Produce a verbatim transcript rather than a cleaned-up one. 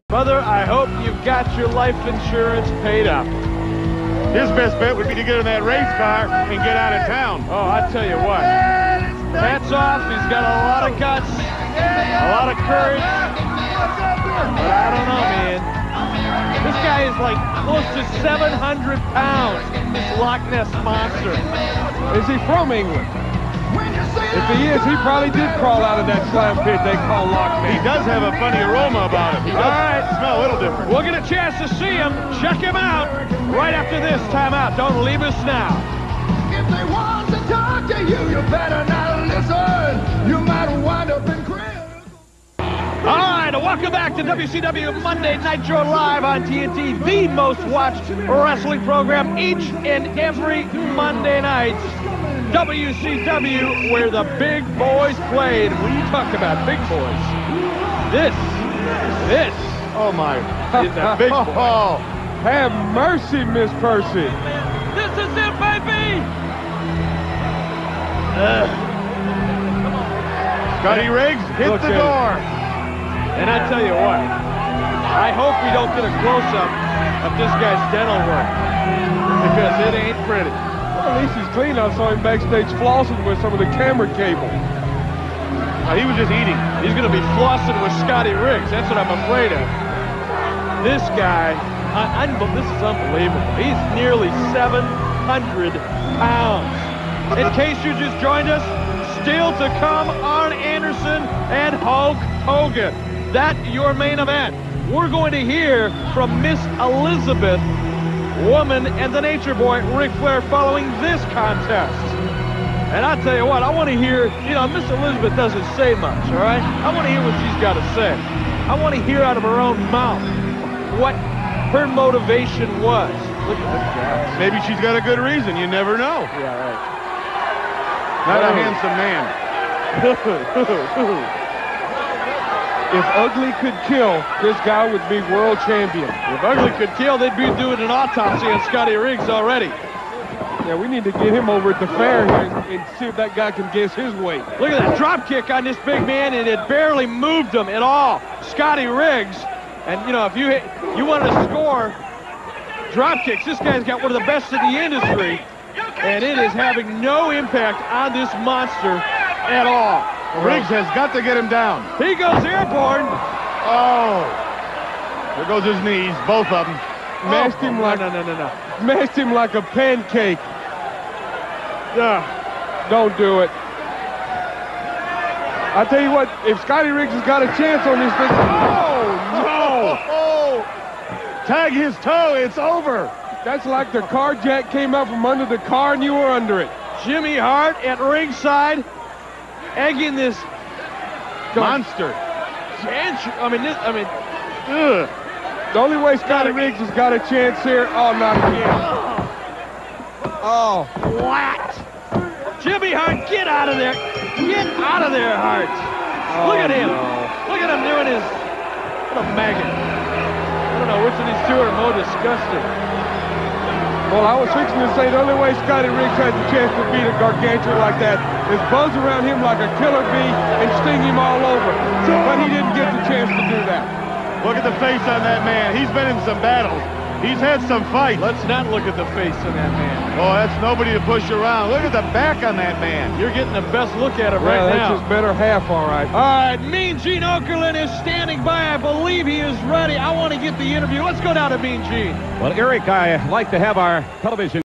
Brother, I hope you've got your life insurance paid up. His best bet would be to get in that race car and get out of town. Oh, I tell you what. Hats off. He's got a lot of guts, a lot of courage. But I don't know, man. This guy is like close to seven hundred pounds, this Loch Ness monster. Is he from England? If he is, he probably did crawl out of that slam pit they call Loch Ness. He does have a funny aroma about him. He does All right. smell a little different. We'll get a chance to see him. Check him out right after this timeout. Don't leave us now. If they want to talk to you, you better not listen. You might wind up in critical. All right, welcome back to W C W Monday Nitro Live on T N T, the most watched wrestling program each and every Monday night. W C W, where the big boys played. What are you talking about, big boys? This, this, Oh, my. is a big boy. Oh, Have mercy, Miss Percy. This is it, baby! Uh, Scotty Riggs, hit Look the at door. and I tell you what, I hope we don't get a close-up of this guy's dental work, because it ain't pretty. Well, at least he's clean. I saw him backstage flossing with some of the camera cable. Uh, he was just eating. He's going to be flossing with Scotty Riggs. That's what I'm afraid of. This guy, I, I, this is unbelievable. He's nearly seven hundred pounds. In case you just joined us, still to come, Arn Anderson and Hulk Hogan. That your main event. We're going to hear from Miss Elizabeth, Woman, and the Nature Boy, Ric Flair, following this contest. And I tell you what, I want to hear, you know, Miss Elizabeth doesn't say much, all right? I want to hear what she's got to say. I want to hear out of her own mouth what her motivation was. Look at this guy. Maybe she's got a good reason. You never know. Yeah, right. Not a Oh. handsome man. If Ugly could kill, this guy would be world champion. If Ugly could kill, they'd be doing an autopsy on Scotty Riggs already. Yeah, we need to get him over at the fair here and, and see if that guy can guess his weight. Look at that drop kick on this big man, and it barely moved him at all. Scotty Riggs, and you know, if you hit, you want to score drop kicks, this guy's got one of the best in the industry, and it is having no impact on this monster at all. Riggs has got to get him down. He goes airborne. Oh. There goes his knees, both of them. Mashed Oh, him no, like no, no, no, no. mashed him like a pancake. Ugh. Don't do it. I tell you what, if Scotty Riggs has got a chance on this thing, oh no! Oh, tag his toe, it's over. That's like the car jack came out from under the car and you were under it. Jimmy Hart at ringside, egging this Monster. Janch- I mean, this, I mean, Ugh. The only way Scotty Riggs has got a chance here, oh, not again. Oh, what? Jimmy Hart, get out of there. Get out of there, Hart. Look at him. no. Look at him doing his, what a maggot. I don't know which of these two are more disgusting. Well, I was fixing to say the only way Scotty Riggs has a chance to beat a gargantuan like that is buzz around him like a killer bee and sting him all over. But he didn't get the chance to do that. Look at the face on that man. He's been in some battles. He's had some fights. Let's not look at the face of that man. Oh, that's nobody to push around. Look at the back on that man. You're getting the best look at him Well, right that's now. his better half, all right. All right, Mean Gene Okerlund is standing by. I believe he is ready. I want to get the interview. Let's go down to Mean Gene. Well, Eric, I like to have our television